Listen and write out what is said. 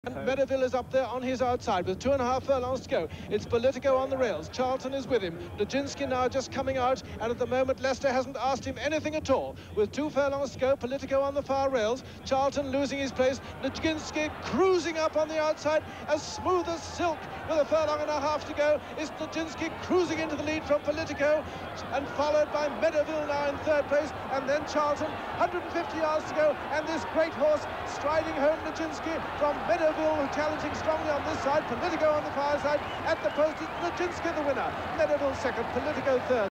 And Meadowville is up there on his outside with 2.5 furlongs to go. It's Politico on the rails. Charlton is with him. Nijinsky now just coming out, and at the moment Leicester hasn't asked him anything at all. With 2 furlongs to go, Politico on the far rails. Charlton losing his place. Nijinsky cruising up on the outside, as smooth as silk. With 1.5 furlongs to go, is Nijinsky cruising into the lead from Politico, and followed by Meadowville now in 3rd place, and then Charlton. 150 yards to go, and this great horse striding home Nijinsky from Meadowville, challenging strongly on this side. Politico on the far side. At the post is Nijinsky the winner. Meadowville second, Politico third.